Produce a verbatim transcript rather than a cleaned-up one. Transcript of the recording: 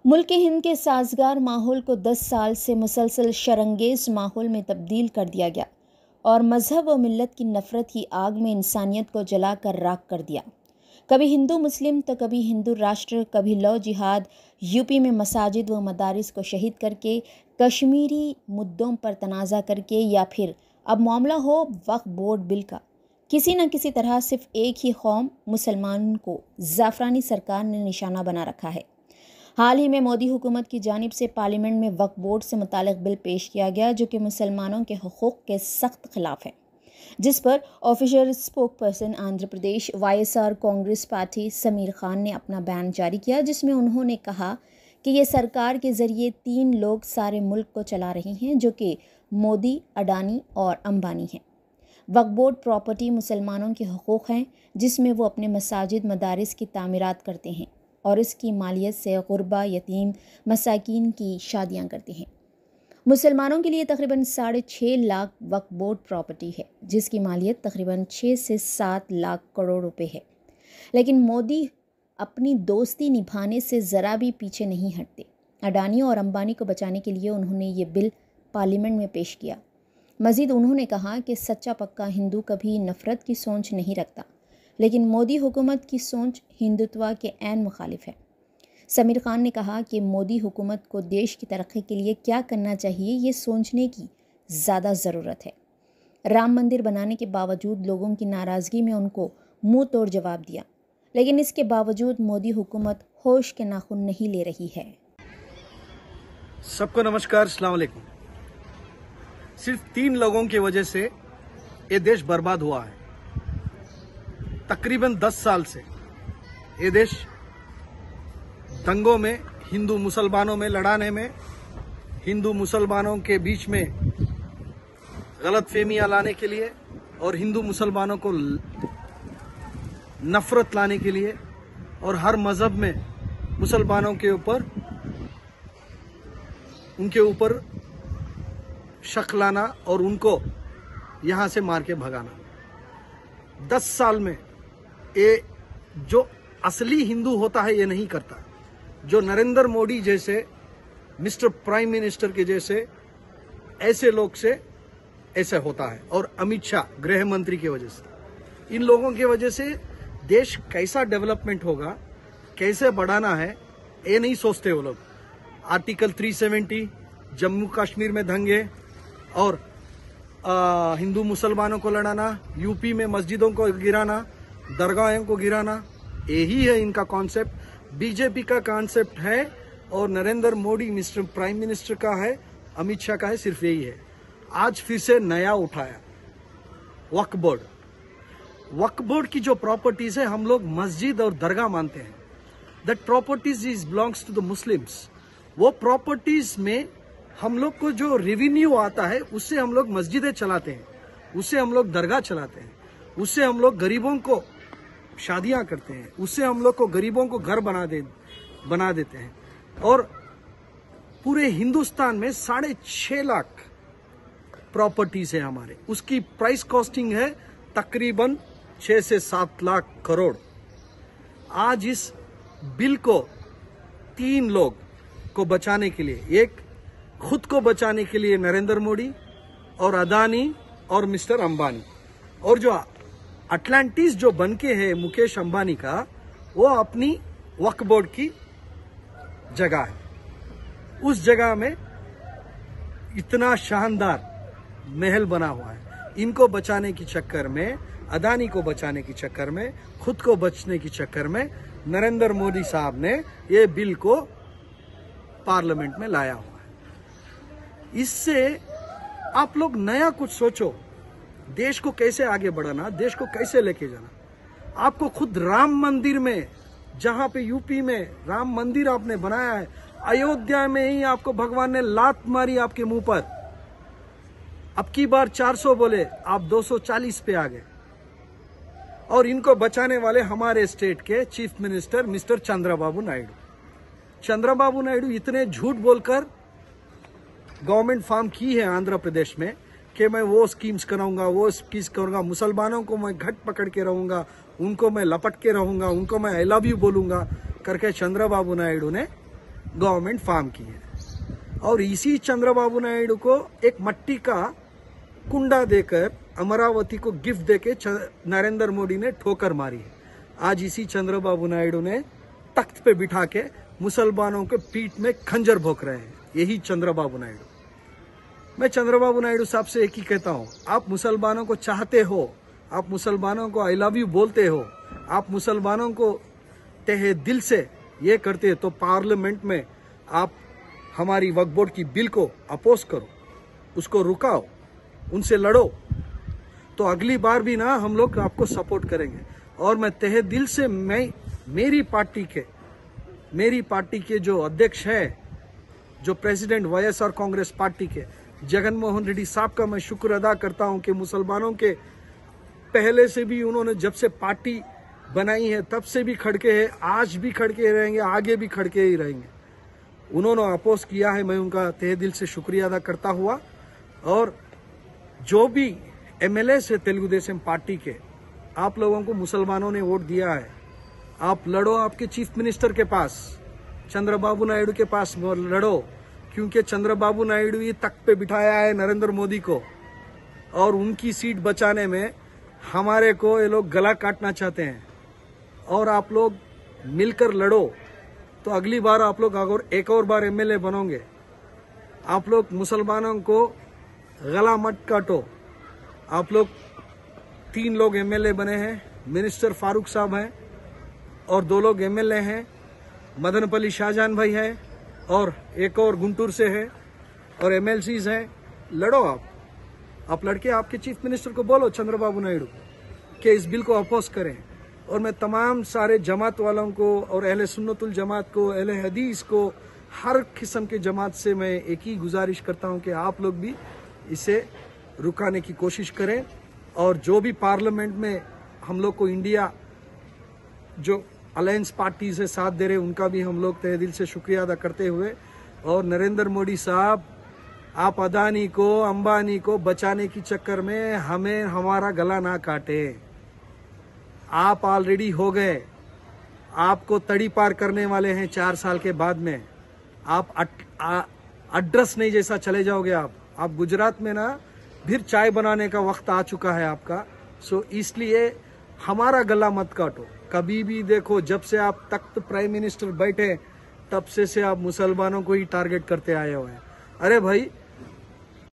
मुल्क हिंद के साजगार माहौल को दस साल से मुसलसल शरंगेज माहौल में तब्दील कर दिया गया और मजहब व मिल्लत की नफ़रत की आग में इंसानियत को जलाकर राख कर दिया। कभी हिंदू मुस्लिम तो कभी हिंदू राष्ट्र, कभी लव जिहाद। यूपी में मसाजिद व मदारिस को शहीद करके, कश्मीरी मुद्दों पर तनाज़ा करके, या फिर अब मामला हो वक्फ बोर्ड बिल का। किसी न किसी तरह सिर्फ एक ही कौम मुसलमान को ज़ाफ़रानी सरकार ने निशाना बना रखा है। हाल ही में मोदी हुकूमत की जानिब से पार्लियामेंट में वक्फ बोर्ड से मुतालिक बिल पेश किया गया, जो कि मुसलमानों के हुकूक के सख्त खिलाफ है, जिस पर official spokesperson Andhra Pradesh Y S R Congress party Sameer Khan ने अपना बयान जारी किया, जिसमें उन्होंने कहा कि ये सरकार के ज़रिए तीन लोग सारे मुल्क को चला रही हैं, जो कि मोदी, अडानी और अंबानी हैं। वक्फ बोर्ड प्रॉपर्टी मुसलमानों के हुकूक हैं, जिसमें वो अपने मसाजिद मदारिस की तामीरात करते हैं और इसकी मालियत से गुरबा, यतीम, मसाकीन की शादियां करते हैं। मुसलमानों के लिए तकरीबन साढ़े छः लाख वक्फ बोर्ड प्रॉपर्टी है, जिसकी मालियत तकरीबन छः से सात लाख करोड़ रुपए है। लेकिन मोदी अपनी दोस्ती निभाने से ज़रा भी पीछे नहीं हटते। अडानी और अंबानी को बचाने के लिए उन्होंने ये बिल पार्लियामेंट में पेश किया। मज़ीद उन्होंने कहा कि सच्चा पक्का हिंदू कभी नफ़रत की सोच नहीं रखता, लेकिन मोदी हुकूमत की सोच हिंदुत्व के ऐन मुखालिफ है। समीर खान ने कहा कि मोदी हुकूमत को देश की तरक्की के लिए क्या करना चाहिए, ये सोचने की ज़्यादा ज़रूरत है। राम मंदिर बनाने के बावजूद लोगों की नाराज़गी में उनको मुंह तोड़ जवाब दिया, लेकिन इसके बावजूद मोदी हुकूमत होश के नाखून नहीं ले रही है। सबको नमस्कार, अस्सलाम वालेकुम। सिर्फ तीन लोगों की वजह से ये देश बर्बाद हुआ है। तकरीबन दस साल से ये देश दंगों में, हिंदू मुसलमानों में लड़ाने में, हिंदू मुसलमानों के बीच में गलत फहमियां लाने के लिए और हिंदू मुसलमानों को नफरत लाने के लिए और हर मजहब में मुसलमानों के ऊपर उनके ऊपर शक लाना और उनको यहां से मार के भगाना। दस साल में ये जो असली हिंदू होता है ये नहीं करता। जो नरेंद्र मोदी जैसे, मिस्टर प्राइम मिनिस्टर के जैसे ऐसे लोग से ऐसे होता है, और अमित शाह गृह मंत्री की वजह से, इन लोगों की वजह से देश कैसा डेवलपमेंट होगा, कैसे बढ़ाना है, ये नहीं सोचते वो लोग। आर्टिकल तीन सौ सत्तर, जम्मू कश्मीर में दंगे और आ, हिंदू मुसलमानों को लड़ाना, यूपी में मस्जिदों को गिराना, दरगाहों को गिराना, यही है इनका कॉन्सेप्ट। बीजेपी का कॉन्सेप्ट है और Narendra Modi mister prime minister का है, अमित शाह का है, सिर्फ यही है। आज फिर से नया उठाया वक्फ बोर्ड। वक्फ बोर्ड की जो प्रॉपर्टीज है, हम लोग मस्जिद और दरगाह मानते हैं। That properties is belongs to the Muslims. वो प्रॉपर्टीज में हम लोग को जो रेवेन्यू आता है, उससे हम लोग मस्जिदें चलाते हैं, उससे हम लोग दरगाह चलाते हैं, उससे हम लोग गरीबों को शादियां करते हैं, उससे हम लोग को गरीबों को घर बना दे बना देते हैं। और पूरे हिंदुस्तान में साढ़े छह लाख प्रॉपर्टीज है हमारे। उसकी प्राइस कॉस्टिंग है तकरीबन छह से सात लाख करोड़। आज इस बिल को तीन लोग को बचाने के लिए, एक खुद को बचाने के लिए नरेंद्र मोदी और अदानी और मिस्टर अंबानी, और जो अटलांटिस जो बनके है मुकेश अंबानी का, वो अपनी वक्फ बोर्ड की जगह है। उस जगह में इतना शानदार महल बना हुआ है। इनको बचाने के चक्कर में, अदानी को बचाने के चक्कर में, खुद को बचने के चक्कर में नरेंद्र मोदी साहब ने ये बिल को पार्लियामेंट में लाया हुआ है। इससे आप लोग नया कुछ सोचो, देश को कैसे आगे बढ़ाना, देश को कैसे लेके जाना। आपको खुद राम मंदिर में, जहां पे यूपी में राम मंदिर आपने बनाया है, अयोध्या में ही आपको भगवान ने लात मारी आपके मुंह पर। अब की बार चार सौ बोले, आप दो सौ चालीस पे आ गए। और इनको बचाने वाले हमारे स्टेट के chief minister mister Chandrababu Naidu. Chandrababu Naidu इतने झूठ बोलकर गवर्नमेंट फॉर्म की है आंध्र प्रदेश में कि मैं वो स्कीम्स कराऊंगा, वो स्कीम्स करूंगा, मुसलमानों को मैं घट पकड़ के रहूंगा, उनको मैं लपट के रहूंगा, उनको मैं आई लव यू बोलूंगा करके चंद्रबाबू नायडू ने गवर्नमेंट फार्म की है। और इसी चंद्रबाबू नायडू को एक मट्टी का कुंडा देकर अमरावती को गिफ्ट देके नरेंद्र मोदी ने ठोकर मारी है। आज इसी चंद्रबाबू नायडू ने तख्त पे बिठा के मुसलमानों के पीठ में खंजर भोंक रहे हैं। यही चंद्रबाबू नायडू। मैं चंद्रबाबू नायडू साहब से एक ही कहता हूं, आप मुसलमानों को चाहते हो, आप मुसलमानों को आई लव यू बोलते हो, आप मुसलमानों को तहे दिल से ये करते हो, तो पार्लियामेंट में आप हमारी वक्फ बोर्ड की बिल को अपोज करो, उसको रुकाओ, उनसे लड़ो, तो अगली बार भी ना हम लोग आपको सपोर्ट करेंगे। और मैं तहे दिल से मैं मेरी पार्टी के मेरी पार्टी के जो अध्यक्ष है, जो प्रेसिडेंट वाईएसआर कांग्रेस पार्टी के जगन मोहन रेड्डी साहब का मैं शुक्र अदा करता हूं कि मुसलमानों के पहले से भी उन्होंने जब से पार्टी बनाई है तब से भी खड़के हैं, आज भी खड़के रहेंगे, आगे भी खड़के ही रहेंगे। उन्होंने अपोज किया है, मैं उनका तहे दिल से शुक्रिया अदा करता हुआ। और जो भी एमएलए से तेलुगु देशम पार्टी के आप लोगों को मुसलमानों ने वोट दिया है, आप लड़ो, आपके चीफ मिनिस्टर के पास, चंद्रबाबू नायडू के पास लड़ो, क्योंकि चंद्रबाबू नायडू ही तख्त पे बिठाया है नरेंद्र मोदी को, और उनकी सीट बचाने में हमारे को ये लोग गला काटना चाहते हैं। और आप लोग मिलकर लड़ो, तो अगली बार आप लोग अगर एक और बार एमएलए बनोगे, आप लोग मुसलमानों को गला मत काटो। आप लोग तीन लोग एमएलए बने हैं, मिनिस्टर फारूक साहब हैं और दो लोग एमएलए हैं, मदनपल्ली शाहजहान भाई है और एक और गुंटूर से है, और एमएलसीज हैं। लड़ो आप आप लड़के आपके चीफ मिनिस्टर को बोलो चंद्रबाबू नायडू कि इस बिल को अपोज करें। और मैं तमाम सारे जमात वालों को और अहले सुन्नतुल जमात को, अहले हदीस को, हर किस्म के जमात से मैं एक ही गुजारिश करता हूं कि आप लोग भी इसे रुकाने की कोशिश करें। और जो भी पार्लियामेंट में हम लोग को इंडिया जो अलायंस पार्टी से साथ दे रहे, उनका भी हम लोग तहे दिल से शुक्रिया अदा करते हुए, और नरेंद्र मोदी साहब, आप अदानी को, अंबानी को बचाने के चक्कर में हमें हमारा गला ना काटे। आप ऑलरेडी हो गए, आपको तड़ी पार करने वाले हैं चार साल के बाद में। आप एड्रेस नहीं जैसा चले जाओगे। आप आप गुजरात में ना फिर चाय बनाने का वक्त आ चुका है आपका। सो इसलिए हमारा गला मत काटो। कभी भी देखो, जब से आप तख्त प्राइम मिनिस्टर बैठे तब से से आप मुसलमानों को ही टारगेट करते आए हुए हैं। अरे भाई,